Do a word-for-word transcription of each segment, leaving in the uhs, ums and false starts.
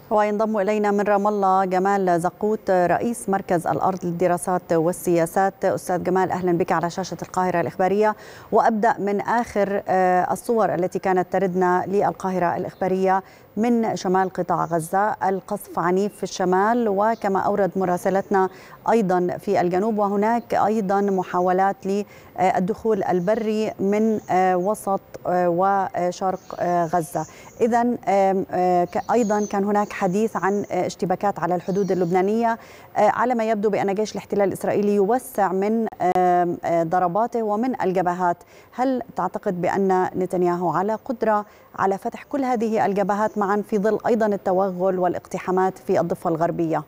وينضم إلينا من رام الله جمال زقوت رئيس مركز الأرض للدراسات والسياسات. أستاذ جمال، أهلا بك على شاشة القاهرة الإخبارية. وأبدأ من آخر الصور التي كانت تردنا للقاهرة الإخبارية من شمال قطاع غزة. القصف عنيف في الشمال، وكما أورد مراسلتنا أيضا في الجنوب، وهناك أيضا محاولات للدخول البري من وسط وشرق غزة. إذن أيضا كان هناك حديث عن اشتباكات على الحدود اللبنانية، على ما يبدو بأن جيش الاحتلال الإسرائيلي يوسع من ضرباته ومن الجبهات. هل تعتقد بأن نتنياهو على قدرة على فتح كل هذه الجبهات معا في ظل أيضا التوغل والاقتحامات في الضفة الغربية؟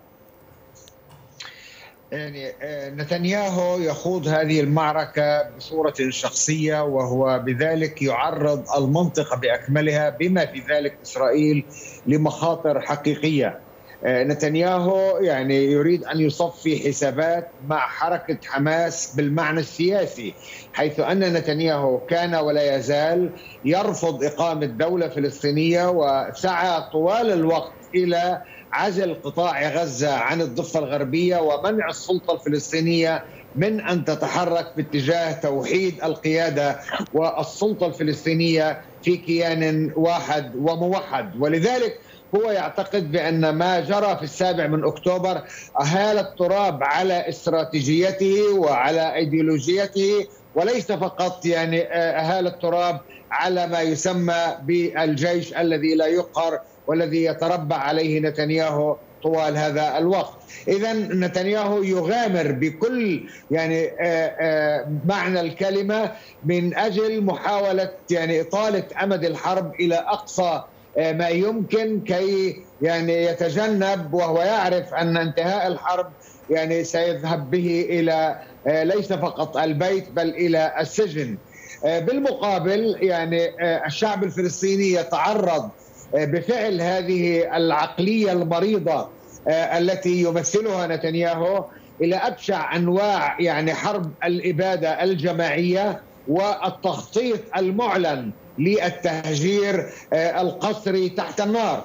يعني نتنياهو يخوض هذه المعركة بصورة شخصية، وهو بذلك يعرض المنطقة بأكملها بما في ذلك إسرائيل لمخاطر حقيقية. نتنياهو يعني يريد أن يصفي حسابات مع حركة حماس بالمعنى السياسي، حيث أن نتنياهو كان ولا يزال يرفض إقامة دولة فلسطينية، وسعى طوال الوقت إلى عزل قطاع غزة عن الضفة الغربية ومنع السلطة الفلسطينية من أن تتحرك باتجاه توحيد القيادة والسلطة الفلسطينية في كيان واحد وموحد. ولذلك هو يعتقد بأن ما جرى في السابع من أكتوبر أهال التراب على استراتيجيته وعلى أيديولوجيته، وليس فقط يعني أهال التراب على ما يسمى بالجيش الذي لا يقهر والذي يتربع عليه نتنياهو طوال هذا الوقت. إذا نتنياهو يغامر بكل يعني معنى الكلمة من أجل محاولة يعني إطالة أمد الحرب إلى أقصى ما يمكن، كي يعني يتجنب، وهو يعرف أن انتهاء الحرب يعني سيذهب به إلى ليس فقط البيت بل إلى السجن. بالمقابل يعني الشعب الفلسطيني يتعرض بفعل هذه العقلية المريضة التي يمثلها نتنياهو إلى أبشع أنواع يعني حرب الإبادة الجماعية والتخطيط المعلن للتهجير القسري تحت النار.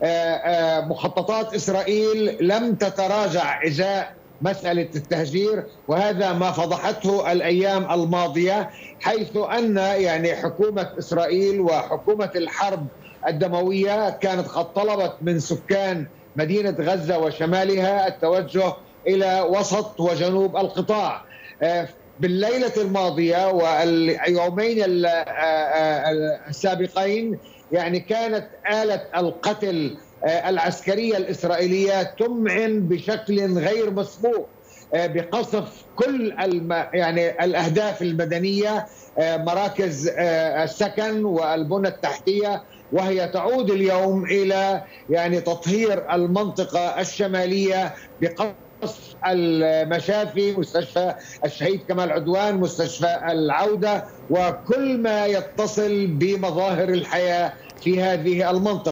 مخططات إسرائيل لم تتراجع إزاء مسألة التهجير، وهذا ما فضحته الأيام الماضية، حيث أن يعني حكومة إسرائيل وحكومة الحرب الدموية كانت قد طلبت من سكان مدينة غزة وشمالها التوجه إلى وسط وجنوب القطاع. بالليلة الماضية واليومين السابقين يعني كانت آلة القتل العسكرية الإسرائيلية تمعن بشكل غير مسبوق بقصف كل الم... يعني الأهداف المدنية، مراكز السكن والبنى التحتية، وهي تعود اليوم إلى يعني تطهير المنطقة الشمالية بقصف المشافي، مستشفى الشهيد كمال عدوان، مستشفى العودة، وكل ما يتصل بمظاهر الحياة في هذه المنطقة.